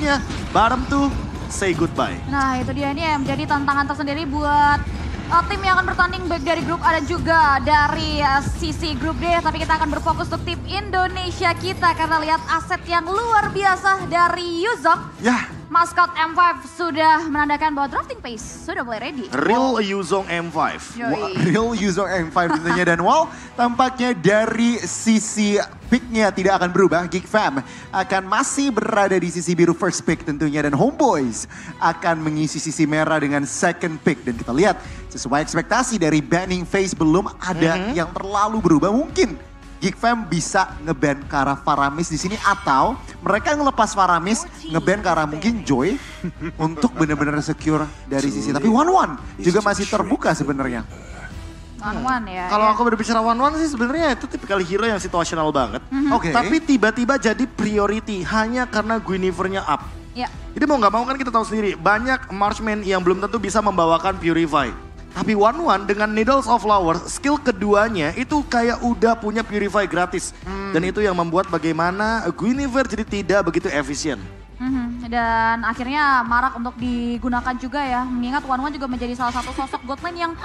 selanjutnya, bottom 2, say goodbye. Nah itu dia, ini yang menjadi tantangan tersendiri buat tim yang akan bertanding baik dari grup A dan juga dari sisi grup D. Tapi kita akan berfokus untuk tim Indonesia kita karena lihat aset yang luar biasa dari Yuzong. Ya. Maskot M5 sudah menandakan bahwa drafting pace sudah mulai ready. Real Yuzong M5. Real user M5 tentunya. Dan wow, tampaknya dari sisi picknya tidak akan berubah. Geek Fam akan masih berada di sisi biru first pick tentunya. Dan Homeboys akan mengisi sisi merah dengan second pick. Dan kita lihat sesuai ekspektasi dari banning phase belum ada yang terlalu berubah. Mungkin Geek Fam bisa nge-ban ke arah Faramis di sini atau mereka ngelepas Faramis nge-ban ke arah mungkin Joy untuk benar-benar secure dari sisi. Tapi One juga masih terbuka sebenarnya. One ya. Kalau aku berbicara One sih sebenarnya itu tipikal hero yang situasional banget. Oke. Tapi tiba-tiba jadi priority hanya karena Guinevere-nya up. Ya. Jadi mau nggak mau kan kita tahu sendiri banyak marksman yang belum tentu bisa membawakan Purify. Tapi One dengan Needles of Flowers, skill keduanya itu kayak udah punya Purify gratis. Dan itu yang membuat bagaimana Guinevere jadi tidak begitu efisien. Dan akhirnya marak untuk digunakan juga ya. Mengingat One juga menjadi salah satu sosok godlane yang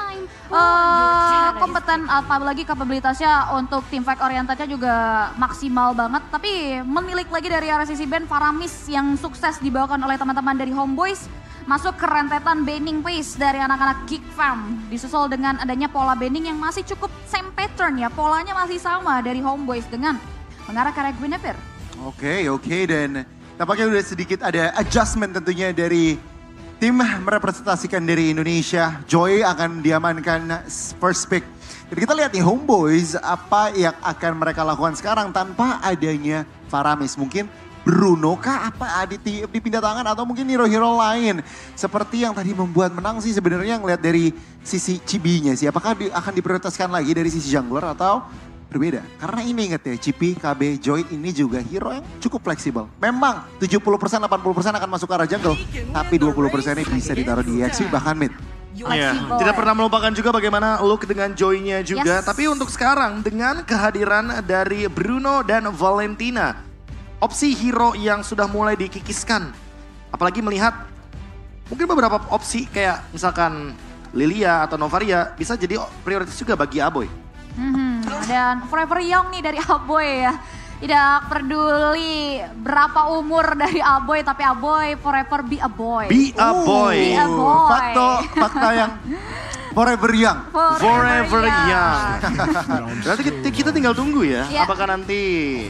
kompeten. Apalagi kapabilitasnya untuk team fight orientednya juga maksimal banget. Tapi menilik lagi dari arah sisi band Faramis yang sukses dibawakan oleh teman-teman dari Homeboys. Masuk ke rentetan banning pace dari anak-anak Geek Fam. Disusul dengan adanya pola banning yang masih cukup same pattern ya. Polanya masih sama dari Homeboys dengan mengarah ke arah Guinevere. Oke, dan tampaknya udah sedikit ada adjustment tentunya dari tim merepresentasikan dari Indonesia. Joy akan diamankan first pick. Jadi kita lihat nih Homeboys apa yang akan mereka lakukan sekarang tanpa adanya Faramis. Mungkin Bruno kah apa dipindah tangan atau mungkin hero-hero lain. Seperti yang tadi membuat menang sih sebenarnya ngeliat dari sisi Chibi-nya sih. Apakah akan diprioritaskan lagi dari sisi jungler atau berbeda? Karena ini inget ya Chibi, KB, Joy ini juga hero yang cukup fleksibel. Memang 70% 80% akan masuk ke arah jungle. Tapi 20% ini bisa ditaruh di EXP bahkan mid. Ya, tidak pernah melupakan juga bagaimana look dengan Joy-nya juga. Tapi untuk sekarang dengan kehadiran dari Bruno dan Valentina. Opsi hero yang sudah mulai dikikiskan. Apalagi melihat mungkin beberapa opsi kayak misalkan Lilia atau Novaria bisa jadi prioritas juga bagi Aboy. Dan Forever Young nih dari Aboy ya. Tidak peduli berapa umur dari Aboy, tapi Aboy forever be a boy. Be a boy. Be a boy. Fakta yang forever young. Forever young. Berarti kita tinggal tunggu ya. Yeah. Apakah nanti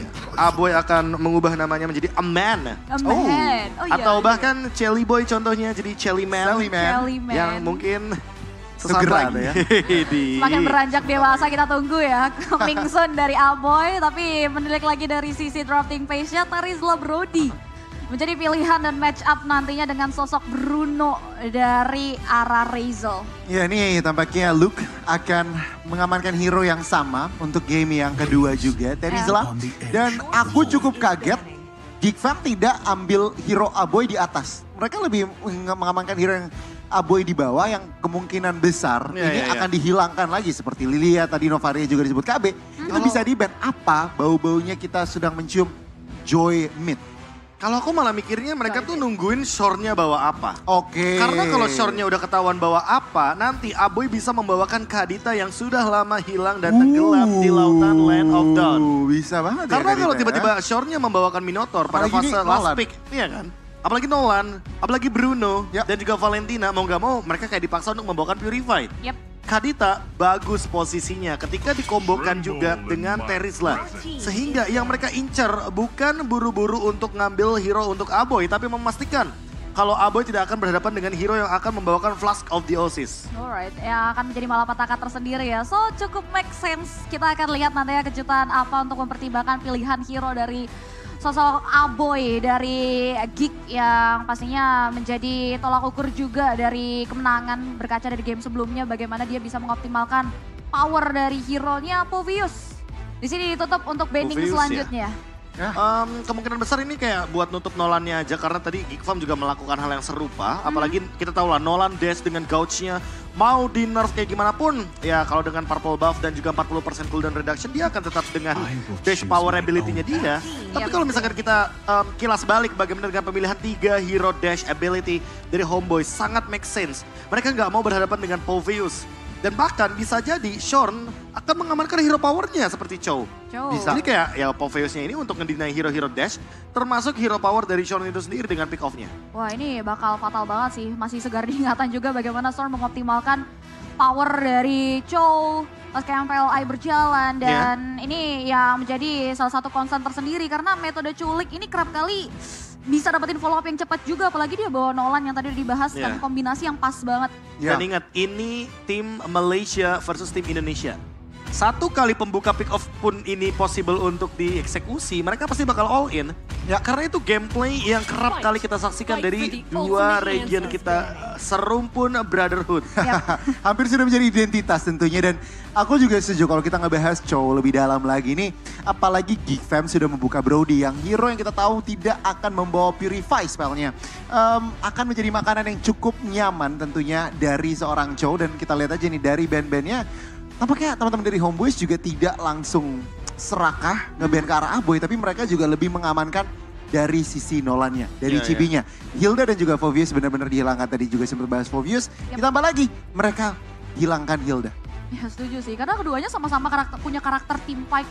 Aboy akan mengubah namanya menjadi a man. A man. Oh, iya. Atau bahkan Chelly Boy contohnya jadi Chelly Man. Chelly Man. Yang mungkin sesaat segera lagi. ya. Semakin beranjak dewasa kita tunggu ya. Coming soon dari Aboy. Tapi menilik lagi dari sisi drafting pace-nya Tarizla Brody. Menjadi pilihan dan match up nantinya dengan sosok Bruno dari arah Razel. Ya ini tampaknya Luke akan mengamankan hero yang sama untuk game yang kedua juga. Terizla. Dan aku cukup kaget Geek Fam tidak ambil hero Aboy di atas. Mereka lebih mengamankan hero yang Aboy di bawah yang kemungkinan besar ini akan dihilangkan lagi. Seperti Lilia tadi Novaria juga disebut KB. Itu bisa di-ban. Apa bau-baunya kita sedang mencium Joy mid. Kalau aku malah mikirnya mereka tuh nungguin shore-nya bawa apa. Oke. Karena kalau shore-nya udah ketahuan bawa apa, nanti Aboy bisa membawakan Kadita yang sudah lama hilang dan tenggelam di lautan Land of Dawn. Bisa banget Karena ya kalau Kadita, tiba-tiba shore-nya membawakan Minotaur pada Apalagi fase ini last Nolan. pick, iya kan? Apalagi Nolan, apalagi Bruno, dan juga Valentina, mau gak mau mereka kayak dipaksa untuk membawakan Purified. Yep. Kadita bagus posisinya ketika dikombokan juga dengan Terizla. Sehingga yang mereka incer bukan buru-buru untuk ngambil hero untuk Aboy, tapi memastikan kalau Aboy tidak akan berhadapan dengan hero yang akan membawakan Flask of the Oasis. Alright, ya akan menjadi malapetaka tersendiri ya. So cukup make sense. Kita akan lihat nantinya kejutan apa untuk mempertimbangkan pilihan hero dari sosok Aboy dari Geek yang pastinya menjadi tolak ukur juga dari kemenangan berkaca dari game sebelumnya. Bagaimana dia bisa mengoptimalkan power dari hero-nya Povius. Di sini ditutup untuk banning Povius, selanjutnya. Ya. Kemungkinan besar ini kayak buat nutup Nolannya aja karena tadi Geek Farm juga melakukan hal yang serupa. Apalagi kita tahu lah Nolan dash dengan gouge-nya mau di nerf kayak gimana pun. Ya kalau dengan purple buff dan juga 40% cooldown reduction dia akan tetap dengan dash power ability-nya dia. Tapi kalau misalkan kita kilas balik bagaimana dengan pemilihan 3 hero dash ability dari Homeboy sangat make sense. Mereka nggak mau berhadapan dengan Poveus. Dan bahkan bisa jadi Shorn akan mengamankan hero powernya seperti Chow. Bisa. Ini kayak ya Poveusnya ini untuk ngedinai hero-hero dash, termasuk hero power dari Shorn itu sendiri dengan pick off-nya. Wah ini bakal fatal banget sih. Masih segar diingatan juga bagaimana Storm mengoptimalkan power dari Chow pas KMPLI berjalan. Dan ini yang menjadi salah satu concern tersendiri karena metode culik ini kerap kali bisa dapetin follow up yang cepat juga. Apalagi dia bawa Nolan yang tadi udah dibahas dan kombinasi yang pas banget. Dan ingat ini tim Malaysia versus tim Indonesia. Satu kali pembuka pick off pun ini possible untuk dieksekusi, mereka pasti bakal all in. Ya karena itu gameplay yang kerap kali kita saksikan dari dua region kita, serumpun brotherhood. Hampir sudah menjadi identitas tentunya, dan aku juga setuju kalau kita ngebahas Chow lebih dalam lagi nih. Apalagi Geek Fam sudah membuka Brody yang hero yang kita tahu tidak akan membawa Purify spellnya. Akan menjadi makanan yang cukup nyaman tentunya dari seorang Chow, dan kita lihat aja nih dari band-bandnya. Tampaknya teman-teman dari Homeboys juga tidak langsung serakah nge-ban ke arah Aboy, tapi mereka juga lebih mengamankan dari sisi Nolannya, dari Chibi-nya. Hilda dan juga Fovius benar-benar dihilangkan, tadi juga sempat bahas Fovius. Ditambah lagi mereka hilangkan Hilda. Ya setuju sih, karena keduanya sama-sama punya karakter team fight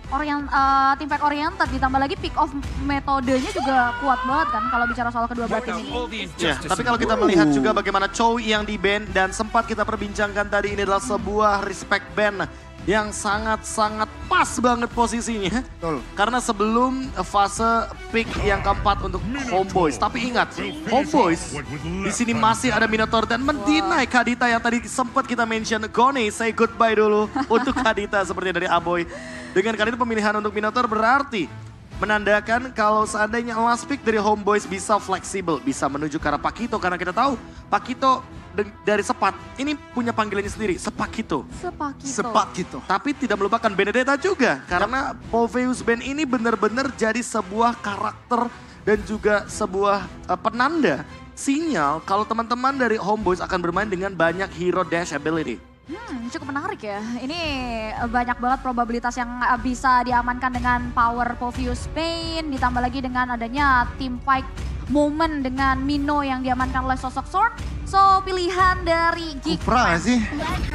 oriented, ditambah lagi pick off metodenya juga kuat banget kan kalau bicara soal kedua belah tim ini. Ya, tapi kalau kita melihat juga bagaimana Chow yang di ban dan sempat kita perbincangkan tadi, ini adalah sebuah respect ban yang sangat-sangat pas banget posisinya. Betul. Karena sebelum fase pick yang keempat untuk Homeboys. Tapi ingat, Homeboys di sini masih ada Minotaur dan mendinai Kadita yang tadi sempat kita mention. Gone say goodbye dulu untuk Kadita seperti dari Aboy. Dengan kali itu pemilihan untuk Minotaur berarti menandakan kalau seandainya last pick dari Homeboys bisa fleksibel, bisa menuju ke arah Pakito. Karena kita tahu Pakito dari Sepat ini punya panggilannya sendiri, Sepakito. Sepakito. Tapi tidak melupakan Benedetta juga. Karena Poveus Band ini benar-benar jadi sebuah karakter dan juga sebuah penanda sinyal kalau teman-teman dari Homeboys akan bermain dengan banyak hero dash ability. Cukup menarik ya. Ini banyak banget probabilitas yang bisa diamankan dengan power Poveus Bane. Ditambah lagi dengan adanya team fight moment dengan Mino yang diamankan oleh sosok Sword. So pilihan dari Geek Kufra gak sih?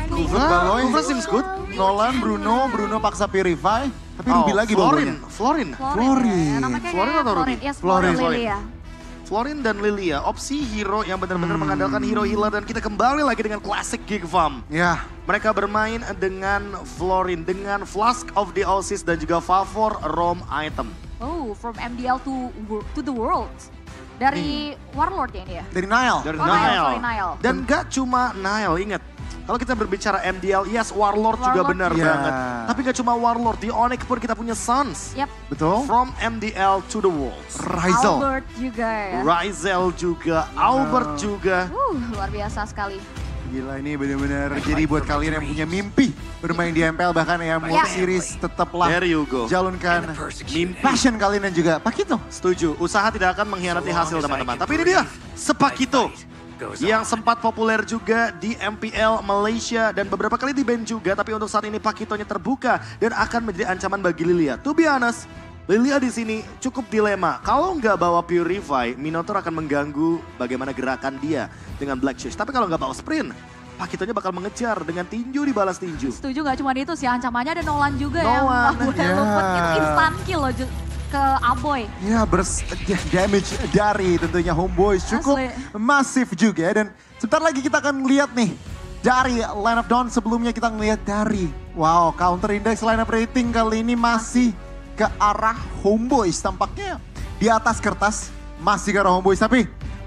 Kufra seems good. Nolan, Bruno paksa Purify. Tapi Ruby lagi bawanya. Florin. Namanya Florin atau Ruby? Yes, Florin. Lilia. Florin dan Lilia, opsi hero yang benar-benar mengandalkan hero healer, dan kita kembali lagi dengan classic Geek Farm. Ya. Mereka bermain dengan Florin, dengan Flask of the Oasis dan juga Favor Rom item. Oh, from MDL to the world. Dari Warlord ya ini ya? Dari Nile. Dari Nile. Nile. Dan gak cuma Nile, ingat. Kalau kita berbicara MDL, yes Warlord juga benar banget. Tapi gak cuma Warlord, di Onyx pun kita punya Sons. Betul. From MDL to the Worlds. Ryzel. Albert juga ya. Ryzel juga, Albert juga. Luar biasa sekali. Gila, ini benar-benar jadi buat kalian yang punya mimpi bermain di MPL, bahkan yang mau series, tetaplah There you go. jalunkan passion kalian dan juga Pakito. Setuju, usaha tidak akan mengkhianati hasil teman-teman. Tapi ini dia, Sepakito. Yang sempat populer juga di MPL Malaysia dan beberapa kali di ban juga. Tapi untuk saat ini Pakitonya terbuka dan akan menjadi ancaman bagi Lilia. To be honest, Lilia di sini cukup dilema. Kalau nggak bawa Purify, Minotaur akan mengganggu bagaimana gerakan dia dengan Black Shoes. Tapi kalau nggak bawa sprint, Pakitonya bakal mengejar dengan tinju dibalas tinju. Setuju, gak cuma itu sih, ancamannya ada Nolan juga Nolan, yang luput itu instant kill loh ke Aboy. Ya, damage dari tentunya Homeboys cukup masif juga. Dan sebentar lagi kita akan lihat nih dari line up down. Sebelumnya kita ngelihat dari counter index line up rating kali ini masih ke arah Homeboys. Tampaknya di atas kertas masih ke arah Homeboys, tapi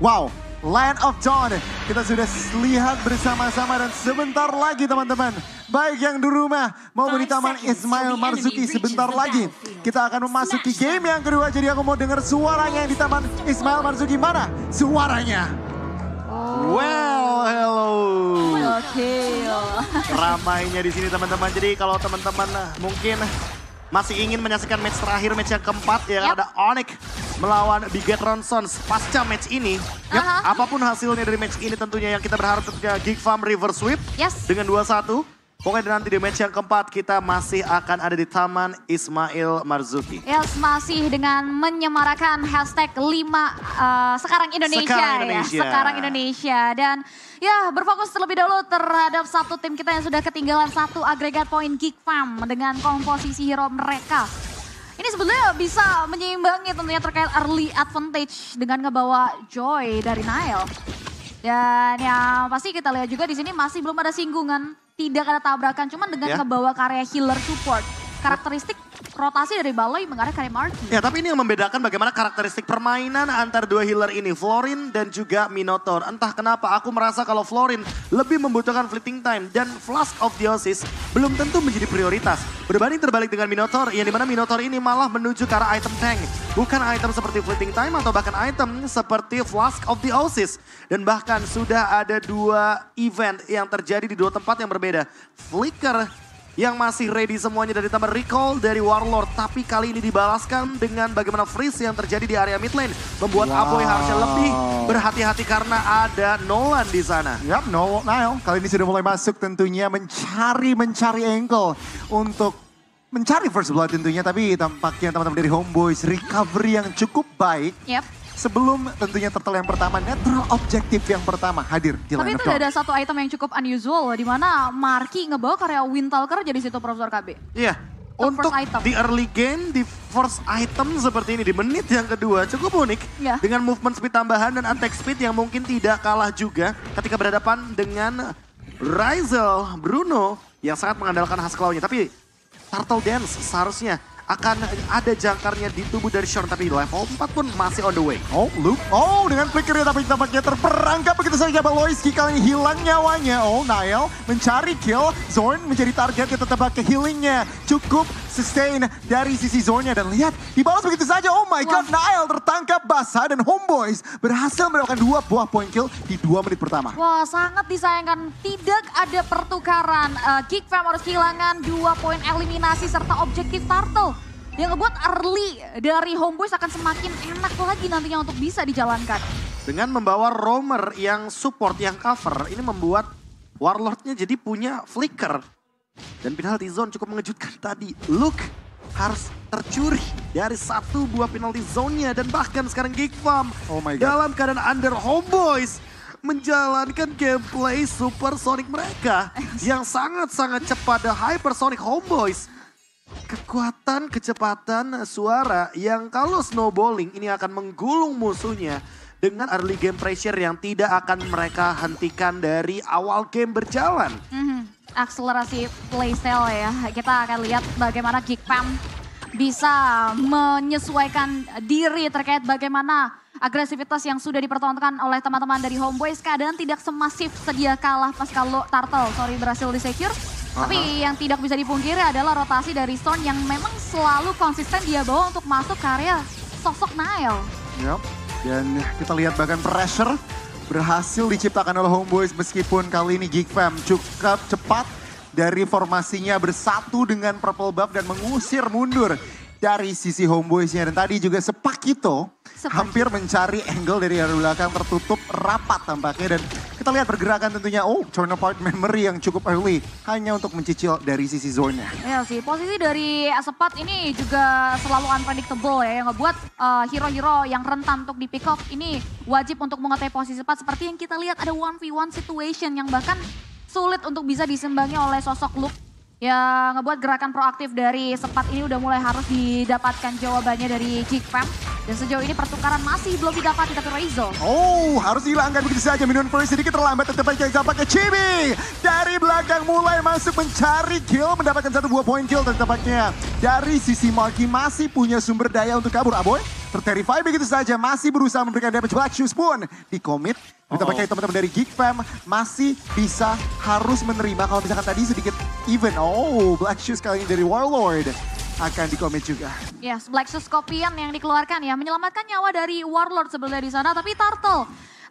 line of dawn kita sudah lihat bersama-sama, dan sebentar lagi teman-teman, baik yang di rumah maupun di Taman Ismail Marzuki, sebentar lagi kita akan memasuki game yang kedua. Jadi aku mau dengar suaranya yang di Taman Ismail Marzuki. Mana suaranya? Well, hello. Oke. Ramainya di sini teman-teman. Jadi kalau teman-teman mungkin masih ingin menyaksikan match terakhir, match yang keempat yang Yap. ada Onyx melawan Bigetron Sons. Pasca match ini, apapun hasilnya dari match ini tentunya yang kita berharap tentunya Geek Farm reverse sweep Yes. dengan 2-1. Pokoknya nanti di match yang keempat kita masih akan ada di Taman Ismail Marzuki. Yes, masih dengan menyemarakan hashtag 5 sekarang Indonesia, Sekarang ya. Indonesia. Sekarang Indonesia. Dan ya berfokus terlebih dahulu terhadap satu tim kita yang sudah ketinggalan 1 agregat poin Geek Farm dengan komposisi hero mereka. Ini sebetulnya bisa menyeimbangi tentunya terkait early advantage dengan ngebawa Joy dari Nile. Dan yang pasti kita lihat juga di sini masih belum ada singgungan, tidak ada tabrakan, cuman dengan ngebawa karya healer support. Karakteristik rotasi dari Baloi mengarah karya Marky. Ya, tapi ini yang membedakan bagaimana karakteristik permainan antar dua healer ini, Florin dan juga Minotaur. Entah kenapa aku merasa kalau Florin lebih membutuhkan fleeting time dan Flask of Theosis belum tentu menjadi prioritas. Berbanding terbalik dengan Minotaur, yang dimana Minotaur ini malah menuju ke arah item tank. Bukan item seperti fleeting time atau bahkan item seperti Flask of Theosis. Dan bahkan sudah ada 2 event yang terjadi di 2 tempat yang berbeda. Flicker yang masih ready semuanya dari tambah recall dari Warlord. Tapi kali ini dibalaskan dengan bagaimana freeze yang terjadi di area mid lane. Membuat Aboy harusnya lebih berhati-hati karena ada Nolan di sana. Yap, Nile kali ini sudah mulai masuk tentunya mencari angle untuk mencari first blood tentunya. Tapi tampaknya teman-teman dari Homeboys recovery yang cukup baik. Yep. Sebelum tentunya turtle yang pertama, netral objektif yang pertama hadir di Tapi line of itu dawn. ada satu item yang cukup unusual, di mana Marky ngebawa karya Windtalker jadi situ Profesor KB. Iya. Untuk Untuk first item. di early game, di first item seperti ini, di menit yang kedua cukup unik. Iya. Dengan movement speed tambahan dan attack speed yang mungkin tidak kalah juga ketika berhadapan dengan Ryzel Bruno yang sangat mengandalkan Hasklawnya. Tapi Turtle Dance seharusnya akan ada jangkarnya di tubuh dari Shorn, tapi level 4 pun masih on the way. Oh, Luke. Oh, dengan flickernya tapi tampaknya terperangkap begitu saja. Baloyski kali ini hilang nyawanya. Oh, Nile mencari kill. Zorn menjadi target, kita tebak ke healingnya. Cukup sustain dari sisi Zornnya. Dan lihat, dibalas begitu saja. Oh my god, Nile tertangkap basah dan Homeboys berhasil mendapatkan 2 buah point kill di 2 menit pertama. Wah, sangat disayangkan tidak ada pertukaran. Geek Fam harus kehilangan 2 poin eliminasi serta objektif Turtle. Yang ngebuat early dari Homeboys akan semakin enak lagi nantinya untuk bisa dijalankan. Dengan membawa roamer yang support, yang cover, ini membuat Warlordnya jadi punya flicker. Dan penalty zone cukup mengejutkan tadi. Luke harus tercuri dari 1 buah penalty zone-nya. Dan bahkan sekarang Geek Farm Oh my God. dalam keadaan under Homeboys menjalankan gameplay supersonic mereka. Yang sangat-sangat cepat, the hypersonic Homeboys. Kekuatan, kecepatan suara yang kalau snowballing ini akan menggulung musuhnya dengan early game pressure yang tidak akan mereka hentikan dari awal game berjalan. Akselerasi playstyle ya. Kita akan lihat bagaimana Geek Fam bisa menyesuaikan diri terkait bagaimana agresivitas yang sudah dipertontonkan oleh teman-teman dari Homeboys. Keadaan tidak semasif sedia kalah pas kalau Turtle berhasil di-secure. Tapi yang tidak bisa dipungkiri adalah rotasi dari Storm yang memang selalu konsisten dia bawa untuk masuk karya sosok Nile. Yep. Dan kita lihat bahkan pressure berhasil diciptakan oleh Homeboys meskipun kali ini Geek Fam cukup cepat dari formasinya bersatu dengan Purple Buff dan mengusir mundur dari sisi Homeboys-nya. Dan tadi juga Sepakito hampir mencari angle dari arah belakang tertutup rapat tampaknya. Dan kita lihat pergerakan tentunya, turn apart memory yang cukup early hanya untuk mencicil dari sisi zone-nya. Ya sih, posisi dari Sepat ini juga selalu unpredictable ya, yang ngebuat hero-hero yang rentan untuk di pick off ini wajib untuk mengetahui posisi Sepat. Seperti yang kita lihat ada 1v1 situation yang bahkan sulit untuk bisa disembangi oleh sosok Luke. Ya ngebuat gerakan proaktif dari Sepat ini udah mulai harus didapatkan jawabannya dari Geek Fam. Dan sejauh ini pertukaran masih belum didapati tapi Ryzel. Oh, harus dihilangkan begitu saja. Minion First sedikit terlambat, tetap aja pakai Chibi. Dari belakang mulai masuk mencari kill, mendapatkan 1 buah point kill dan tampaknya dari sisi Marky masih punya sumber daya untuk kabur. Aboy terterify begitu saja, masih berusaha memberikan damage. Black Shoes pun di commit. Tampaknya teman-teman dari Geek Fam masih bisa harus menerima kalau misalkan tadi sedikit even. Oh, Black Shoes kali ini dari Warlord akan di-commit juga. Yes, Black Shoes Scorpion yang dikeluarkan ya, menyelamatkan nyawa dari Warlord sebenarnya di sana. Tapi Turtle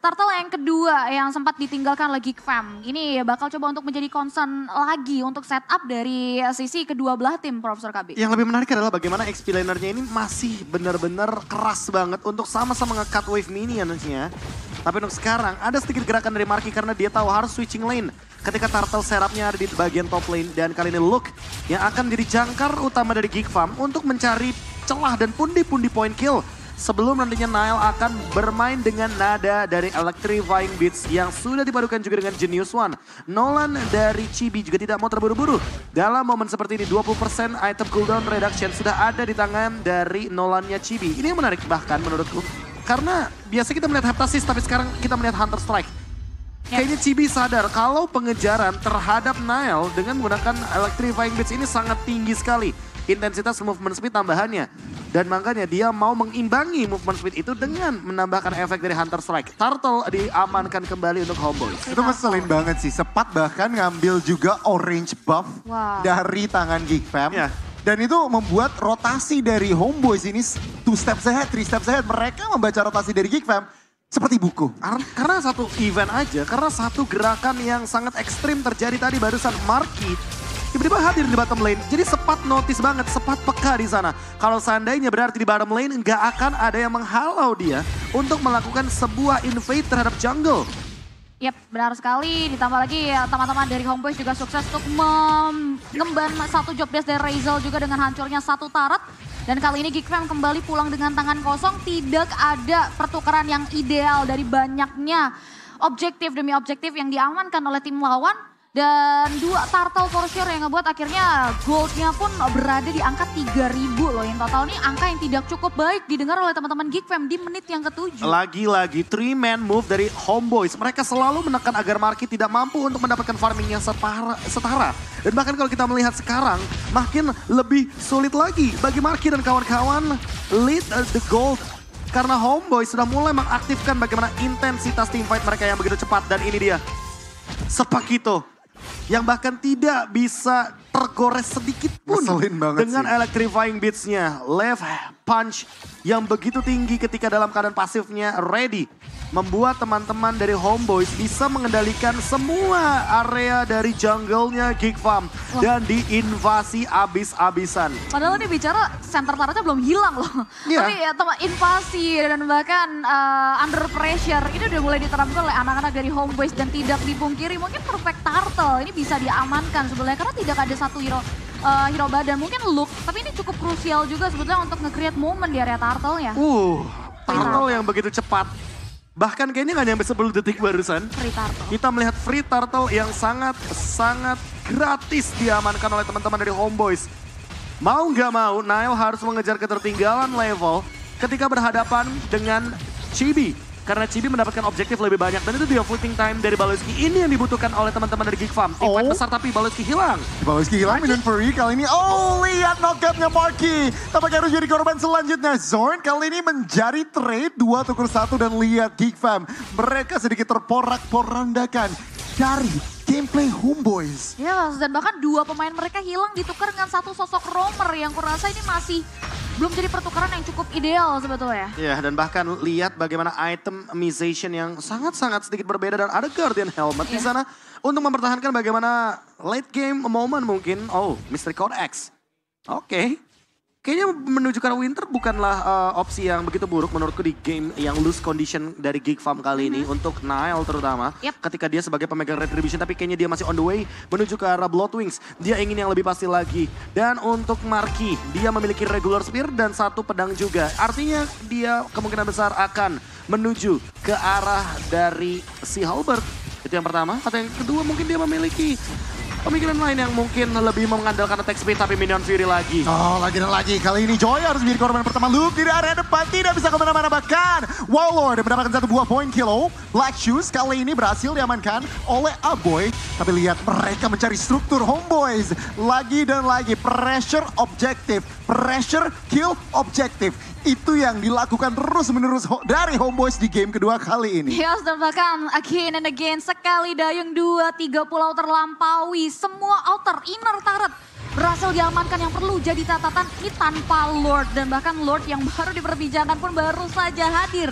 Turtle yang kedua yang sempat ditinggalkan oleh Geek Fam. Ini bakal coba untuk menjadi concern lagi untuk setup dari sisi kedua belah tim, Profesor KB. Yang lebih menarik adalah bagaimana XP lanernya ini masih benar-benar keras banget untuk sama-sama nge-cut wave minionsnya. Tapi untuk sekarang ada sedikit gerakan dari Marky karena dia tahu harus switching lane. Ketika Turtle serapnya ada di bagian top lane dan kali ini Luke yang akan jadi jangkar utama dari Geek Fam untuk mencari celah dan pundi-pundi point kill. Sebelum nantinya Nile akan bermain dengan nada dari Electrifying Beats yang sudah dipadukan juga dengan Genius One. Nolan dari Chibi juga tidak mau terburu-buru. Dalam momen seperti ini 20% item cooldown reduction sudah ada di tangan dari Nolannya Chibi. Ini yang menarik bahkan menurutku. Karena biasa kita melihat Heptasis tapi sekarang kita melihat Hunter Strike. Kayaknya Chibi sadar kalau pengejaran terhadap Nile dengan menggunakan Electrifying Beats ini sangat tinggi sekali. Intensitas movement speed tambahannya. Dan makanya dia mau mengimbangi movement speed itu dengan menambahkan efek dari Hunter Strike. Turtle diamankan kembali untuk Homeboys. Itu ngeselin banget sih. Sepat bahkan ngambil juga orange buff dari tangan Geek Fam. Ya. Dan itu membuat rotasi dari Homeboys ini 2 steps ahead, 3 steps ahead. Mereka membaca rotasi dari Geek Fam seperti buku. Karena satu event aja, karena satu gerakan yang sangat ekstrim terjadi tadi barusan Marky tiba-tiba hadir di bottom lane. Jadi Sepat notice banget, Sepat peka di sana. Kalau seandainya berarti di bottom lane nggak akan ada yang menghalau dia untuk melakukan sebuah invade terhadap jungle. Yap, benar sekali. Ditambah lagi teman-teman dari Homeboys juga sukses untuk mengemban satu job desk dari Razel juga dengan hancurnya satu turret. Dan kali ini Geek Fam kembali pulang dengan tangan kosong. Tidak ada pertukaran yang ideal dari banyaknya objektif demi objektif yang diamankan oleh tim lawan. Dan 2 turtle for sure yang ngebuat akhirnya goldnya pun berada di angka 3.000 loh. Yang total ini angka yang tidak cukup baik didengar oleh teman-teman Geek Fam di menit yang ke-7. Lagi-lagi 3-man move dari Homeboys. Mereka selalu menekan agar Marky tidak mampu untuk mendapatkan farming yang setara. Dan bahkan kalau kita melihat sekarang makin lebih sulit lagi bagi Marky dan kawan-kawan lead the gold. Karena Homeboys sudah mulai mengaktifkan bagaimana intensitas teamfight mereka yang begitu cepat. Dan ini dia, Sepakito. Yang bahkan tidak bisa tergores sedikit pun dengan Electrifying Beats-nya. Left punch yang begitu tinggi ketika dalam keadaan pasifnya ready. Membuat teman-teman dari Homeboys bisa mengendalikan semua area dari jungle-nya Geek Fam. Dan diinvasi abis-abisan. Padahal ini bicara center turretnya belum hilang loh. Yeah. Tapi ya invasi dan bahkan under pressure ini udah mulai diterapkan oleh anak-anak dari Homeboys. Dan tidak dipungkiri mungkin Perfect Turtle ini bisa diamankan sebenarnya. Karena tidak ada satu hero badan, mungkin Luke. Tapi ini cukup krusial juga sebetulnya untuk nge-create momen di area Turtle-nya. Turtle yang begitu cepat. Bahkan kayaknya nggak nyampe 10 detik barusan. Free Turtle. Kita melihat Free Turtle yang sangat gratis diamankan oleh teman-teman dari Homeboys. Mau nggak mau, Nile harus mengejar ketertinggalan level ketika berhadapan dengan Chibi. Karena Chibi mendapatkan objektif lebih banyak dan itu dia footing time dari Baloski. Ini yang dibutuhkan oleh teman-teman dari Geek Fam. Impact besar tapi Baloski hilang. Baloski hilang dan Fury kali ini. Lihat knockupnya Marky. Tampaknya harus jadi korban selanjutnya. Zorn kali ini menjadi trade 2-1 dan lihat Geek Fam. Mereka sedikit terporak-porandakan dari gameplay Homeboys. Ya, dan bahkan 2 pemain mereka hilang ditukar dengan satu sosok roamer yang kurasa ini masih belum jadi pertukaran yang cukup ideal sebetulnya. Ya, dan bahkan lihat bagaimana itemization yang sangat-sangat sedikit berbeda dan ada Guardian Helmet di sana untuk mempertahankan bagaimana late game moment mungkin. Mystery Codex. Oke. Kayaknya menuju ke Winter bukanlah opsi yang begitu buruk menurutku di game yang loose condition dari Geek Fam kali ini. Untuk Nile terutama. Ketika dia sebagai pemegang Retribution tapi kayaknya dia masih on the way menuju ke arah Bloodwings. Dia ingin yang lebih pasti lagi. Dan untuk Marky, dia memiliki Regular Spear dan 1 pedang juga. Artinya dia kemungkinan besar akan menuju ke arah dari si Halberd. Itu yang pertama. Atau yang kedua mungkin dia memiliki pemikiran lain yang mungkin lebih mengandalkan attack speed tapi Minion Fury lagi. Lagi dan lagi. Kali ini Joy harus menjadi korban pertama. Luke di area depan tidak bisa kemana-mana bahkan. Warlord mendapatkan 1 buah point kill. Black Shoes kali ini berhasil diamankan oleh Aboy. Tapi lihat mereka mencari struktur Homeboys. Lagi dan lagi pressure objektif. Pressure kill objektif. Itu yang dilakukan terus-menerus dari Homeboys di game kedua kali ini. Yes, dan bahkan again and again sekali dayung 2-3 pulau terlampaui. Semua outer, inner turret berhasil diamankan yang perlu jadi catatan ini tanpa Lord. Dan bahkan Lord yang baru diperbincangkan pun baru saja hadir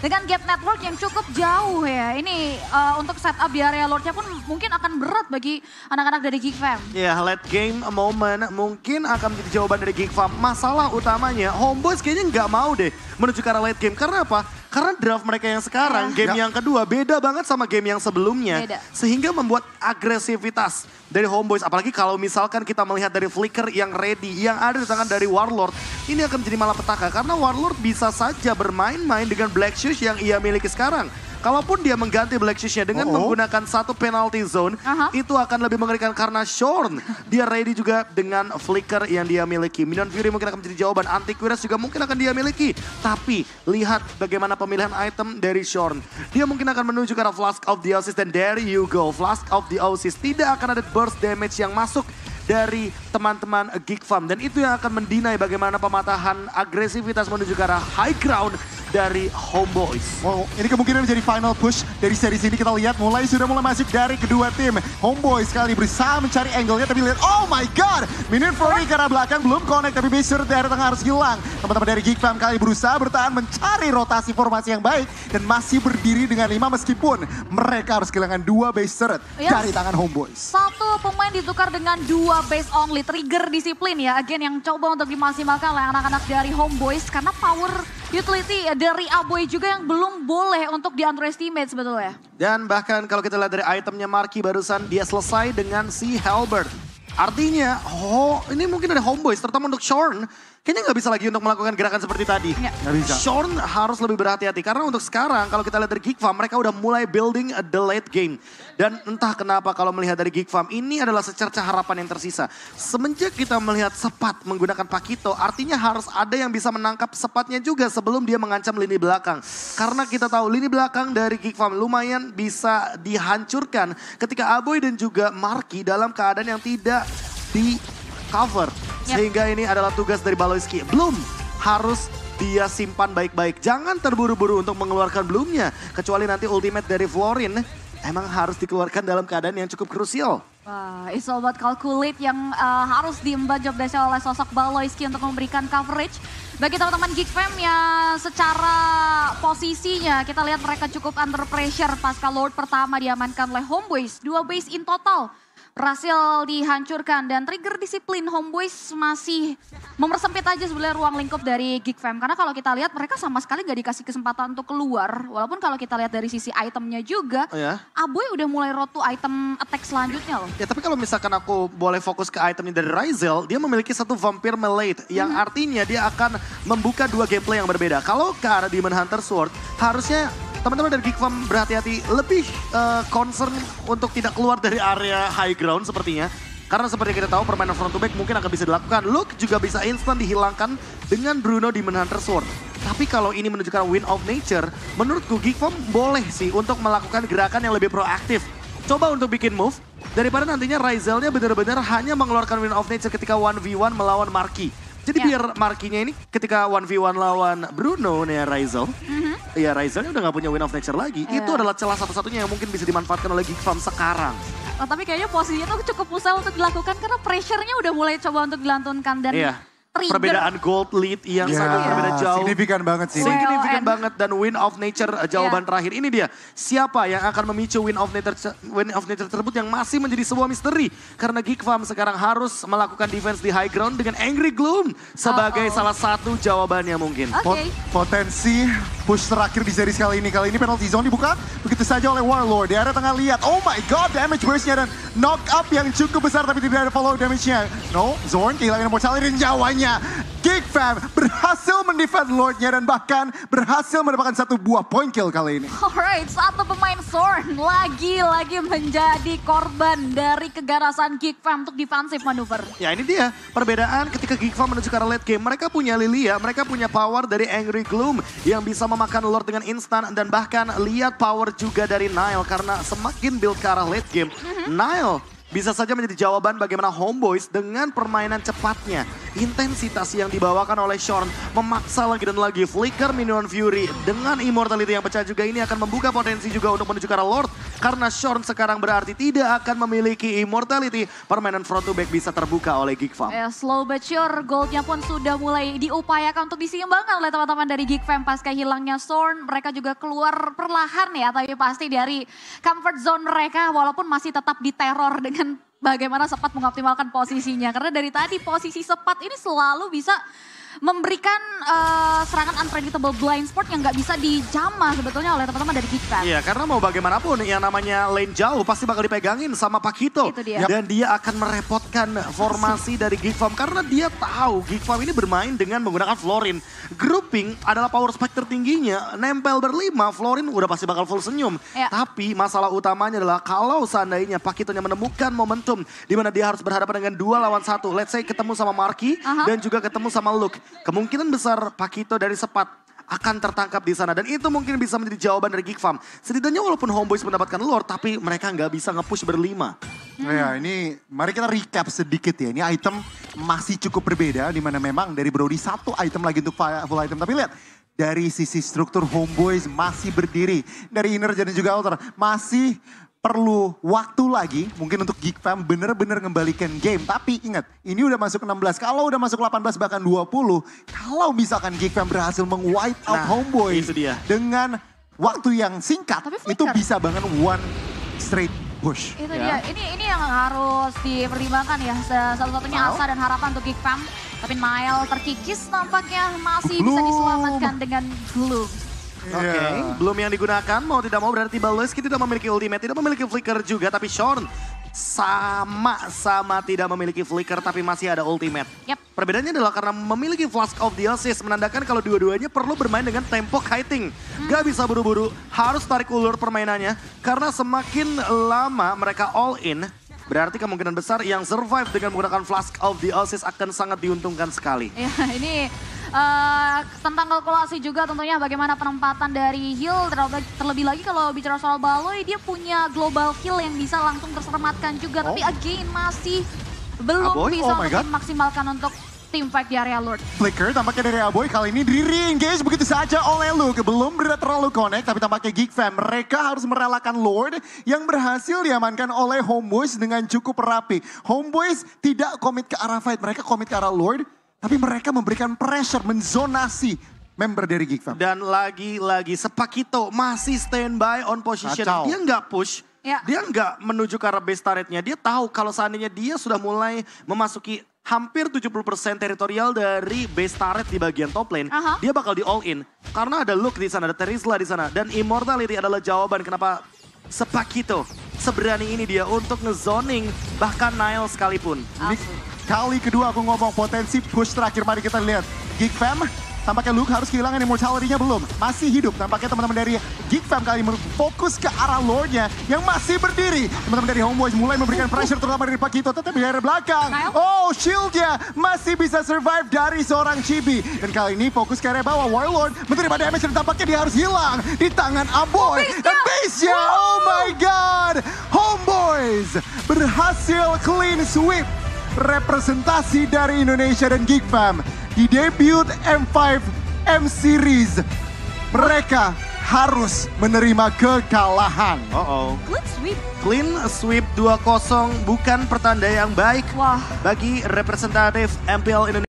dengan gap network yang cukup jauh ya. Ini untuk setup di area Lordnya pun mungkin akan berat bagi anak-anak dari Geek Fam. Ya, late game moment mungkin akan menjadi jawaban dari Geek Fam. Masalah utamanya, Homeboys kayaknya nggak mau deh menuju ke arah late game. Karena apa? Karena draft mereka yang sekarang, game yang kedua beda banget sama game yang sebelumnya. Beda. Sehingga membuat agresivitas dari Homeboys. Apalagi kalau misalkan kita melihat dari Flicker yang ready, yang ada di tangan dari Warlord. Ini akan menjadi malapetaka karena Warlord bisa saja bermain-main dengan Black Shoes yang ia miliki sekarang. Kalaupun dia mengganti Black Shoes-nya dengan menggunakan satu penalty zone, itu akan lebih mengerikan karena Shorn. Dia ready juga dengan Flicker yang dia miliki. Minion Fury mungkin akan menjadi jawaban. Antivirus juga mungkin akan dia miliki. Tapi lihat bagaimana pemilihan item dari Shorn. Dia mungkin akan menuju ke arah Flask of the Oasis dan there you go. Flask of the Oasis. Tidak akan ada burst damage yang masuk dari teman-teman Geek Fam. Dan itu yang akan mendinai bagaimana pematahan agresivitas menuju ke arah high ground dari Homeboys. Wow, ini kemungkinan menjadi final push dari series ini. Kita lihat sudah mulai masuk dari kedua tim. Homeboys kali berusaha mencari angle-nya, tapi lihat, oh my god! Minion Fury ke arah belakang belum connect, tapi Beaster dari tengah harus hilang. Teman-teman dari Geek Fam kali berusaha bertahan mencari rotasi formasi yang baik dan masih berdiri dengan 5 meskipun mereka harus kehilangan 2 base turret dari tangan Homeboys. Satu pemain ditukar dengan 2 base only. Trigger disiplin ya, again yang coba untuk dimaksimalkan oleh anak-anak dari Homeboys karena power utility dari Aboy juga yang belum boleh untuk di underestimate sebetulnya. Dan bahkan kalau kita lihat dari itemnya Marky barusan, dia selesai dengan si Halberd. Artinya, ini mungkin dari Homeboys, terutama untuk Shorn, kayaknya nggak bisa lagi untuk melakukan gerakan seperti tadi. Nggak bisa. Shorn harus lebih berhati-hati, karena untuk sekarang kalau kita lihat dari Geek Fam, mereka udah mulai building the late game. Dan entah kenapa kalau melihat dari Geek Fam, ini adalah secerca harapan yang tersisa. Semenjak kita melihat Sepat menggunakan Pakito, artinya harus ada yang bisa menangkap Sepatnya juga sebelum dia mengancam lini belakang. Karena kita tahu lini belakang dari Geek Fam lumayan bisa dihancurkan ketika Aboy dan juga Marky dalam keadaan yang tidak di cover. Sehingga ini adalah tugas dari Baloyski. Bloom harus dia simpan baik-baik. Jangan terburu-buru untuk mengeluarkan Bloomnya. Kecuali nanti ultimate dari Florin emang harus dikeluarkan dalam keadaan yang cukup krusial. Wah, it's all about calculate yang harus diemban job desk oleh sosok Baloyski untuk memberikan coverage. Bagi teman-teman Geek Fam yang secara posisinya kita lihat mereka cukup under pressure pasca Lord pertama diamankan oleh Homeboys. 2 base in total berhasil dihancurkan dan trigger disiplin Homeboys masih mempersempit aja sebenarnya ruang lingkup dari Geek Fam. Karena kalau kita lihat mereka sama sekali gak dikasih kesempatan untuk keluar. Walaupun kalau kita lihat dari sisi itemnya juga, Aboy udah mulai road to item attack selanjutnya loh. Ya tapi kalau misalkan aku boleh fokus ke itemnya dari Ryzel, dia memiliki satu Vampire Melee yang artinya dia akan membuka 2 gameplay yang berbeda. Kalau ke arah Demon Hunter Sword, harusnya teman-teman dari Geek Fam berhati-hati, lebih concern untuk tidak keluar dari area high ground sepertinya. Karena seperti kita tahu permainan front to back mungkin akan bisa dilakukan. Luke juga bisa instan dihilangkan dengan Bruno Demon Hunter Sword. Tapi kalau ini menunjukkan Wind of Nature, menurutku Geek Fam boleh sih untuk melakukan gerakan yang lebih proaktif. Coba untuk bikin move, daripada nantinya Ryzelnya benar-benar hanya mengeluarkan Wind of Nature ketika 1v1 melawan Marky. Jadi biar Marky-nya ini ketika 1v1 lawan Bruno nih Ryzel, ya Ryzelnya udah gak punya Wind of Nature lagi. Itu adalah celah satu-satunya yang mungkin bisa dimanfaatkan oleh Geek Fam sekarang. Oh, tapi kayaknya posisinya tuh cukup susah untuk dilakukan karena pressure-nya udah mulai coba untuk dilantunkan dan trigger. Perbedaan gold lead yang sangat berbeda jauh. Signifikan banget sih. Signifikan banget dan Wind of Nature jawaban terakhir. Ini dia, siapa yang akan memicu Wind of Nature tersebut yang masih menjadi sebuah misteri. Karena Geek Fam sekarang harus melakukan defense di high ground dengan Angry Gloom sebagai salah satu jawabannya mungkin. Potensi push terakhir di series kali ini. Kali ini penalty zone dibuka begitu saja oleh Warlord. Di area tengah lihat, oh my god, damage burst-nya dan knock up yang cukup besar tapi tidak ada follow damage-nya. No, Zorn kehilangan mortality dan jawanya. Geek Fam berhasil mendefend Lordnya dan bahkan berhasil mendapatkan 1 buah point kill kali ini. Alright, satu pemain Zorn lagi-lagi menjadi korban dari keganasan Geek Fam untuk defensive manuver. Ya ini dia perbedaan ketika Geek Fam menuju ke arah late game. Mereka punya Lilia, mereka punya power dari Angry Gloom yang bisa memakan Lord dengan instan. Dan bahkan lihat power juga dari Nile karena semakin build ke arah late game. Nile bisa saja menjadi jawaban bagaimana Homeboys dengan permainan cepatnya. Intensitas yang dibawakan oleh Shorn memaksa lagi dan lagi. Flicker Minion Fury dengan Immortality yang pecah juga ini akan membuka potensi juga untuk menuju ke arah Lord. Karena Shorn sekarang berarti tidak akan memiliki Immortality. Permainan front to back bisa terbuka oleh Geek Fam. Ya, slow but sure, goldnya pun sudah mulai diupayakan untuk diseimbangkan oleh teman-teman dari Geek Fam pasca hilangnya Shorn. Mereka juga keluar perlahan ya, tapi pasti dari comfort zone mereka walaupun masih tetap diteror dengan bagaimana Sepat mengoptimalkan posisinya. Karena dari tadi posisi Sepat ini selalu bisa memberikan serangan unpredictable blind spot yang nggak bisa dijamah sebetulnya oleh teman-teman dari Geek Fam. Iya, karena mau bagaimanapun yang namanya lane jauh pasti bakal dipegangin sama Pakito. Itu dia. Dan dia akan merepotkan formasi dari Geek Fam karena dia tahu Geek Fam ini bermain dengan menggunakan Florin. Grouping adalah power spike tertingginya, nempel berlima, Florin udah pasti bakal full senyum. Ya. Tapi masalah utamanya adalah kalau seandainya Pakitonya menemukan momentum di mana dia harus berhadapan dengan 2 lawan 1. Let's say ketemu sama Marky dan juga ketemu sama Luke. Kemungkinan besar Pakito dari Sepat akan tertangkap di sana. Dan itu mungkin bisa menjadi jawaban dari Geek Fam. Setidaknya walaupun Homeboys mendapatkan Lord, tapi mereka nggak bisa nge-push berlima. Ya, ini mari kita recap sedikit ya. Ini item masih cukup berbeda, di mana memang dari Brody 1 item lagi untuk full item. Tapi lihat, dari sisi struktur Homeboys masih berdiri. Dari inner dan juga outer masih perlu waktu lagi mungkin untuk Geek Fam bener-bener ngembalikan game. Tapi ingat, ini udah masuk 16. Kalau udah masuk 18 bahkan 20. Kalau misalkan Geek Fam berhasil meng-wipe out Homeboys itu dia. dengan waktu yang singkat. Tapi Itu flicker. bisa banget one straight push. Itu Ya. dia, ini yang harus dipertimbangkan ya. Satu-satunya asa dan harapan untuk Geek Fam. Tapi Nile terkikis nampaknya masih bisa Bloom. diselamatkan dengan Bloom. Oke, Iya. belum yang digunakan, mau tidak mau berarti Baloski tidak memiliki ultimate, tidak memiliki flicker juga, tapi Shorn sama-sama tidak memiliki flicker tapi masih ada ultimate. Yap. Perbedaannya adalah karena memiliki Flask of the Abyss menandakan kalau dua-duanya perlu bermain dengan tempo kiting. Gak bisa buru-buru, harus tarik ulur permainannya karena semakin lama mereka all in, berarti kemungkinan besar yang survive dengan menggunakan Flask of the Abyss akan sangat diuntungkan sekali. Ya, ini tentang kalkulasi juga tentunya bagaimana penempatan dari heal. Terlebih lagi kalau bicara soal Baloy, dia punya global heal yang bisa langsung terselamatkan juga. Tapi again masih belum Aboy? bisa Oh my untuk God. dimaksimalkan untuk team fight di area Lord. Flicker tampaknya dari Aboy kali ini di-re-engage begitu saja oleh Luke. Belum terlalu connect tapi tampaknya Geek Fam mereka harus merelakan Lord yang berhasil diamankan oleh Homeboys dengan cukup rapi. Homeboys tidak komit ke arah fight, mereka komit ke arah Lord. Tapi mereka memberikan pressure, menzonasi member dari Geek Fam. Dan lagi-lagi Sepakito masih standby on position. Kacau. Dia nggak push, Ya. dia nggak menuju ke arah base turretnya. Dia tahu kalau seandainya dia sudah mulai memasuki hampir 70% teritorial dari base turret di bagian top lane. Aha. Dia bakal di all in. Karena ada Luke di sana, ada Terizla di sana. Dan Immortality adalah jawaban kenapa Sepakito seberani ini dia untuk ngezoning bahkan Nile sekalipun. Ini kali kedua aku ngomong potensi push terakhir, mari kita lihat. Geek Fam, tampaknya Luke harus kehilangan immortality-nya belum. Masih hidup, tampaknya teman-teman dari Geek Fam kali ini fokus ke arah Lord-nya yang masih berdiri. Teman-teman dari Homeboys mulai memberikan pressure terutama dari Pakito, tetapi dari belakang. Nile? Oh, shield-nya masih bisa survive dari seorang Chibi. Dan kali ini fokus ke area bawah, Warlord menerima damage dan tampaknya dia harus hilang di tangan Aboy. Dan base-nya, oh my god! Homeboys berhasil clean sweep. Representasi dari Indonesia dan Geek Fam di debut M5 M Series. Mereka harus menerima kekalahan. Clean sweep. Clean sweep 2-0 bukan pertanda yang baik Wah. bagi representatif MPL Indonesia.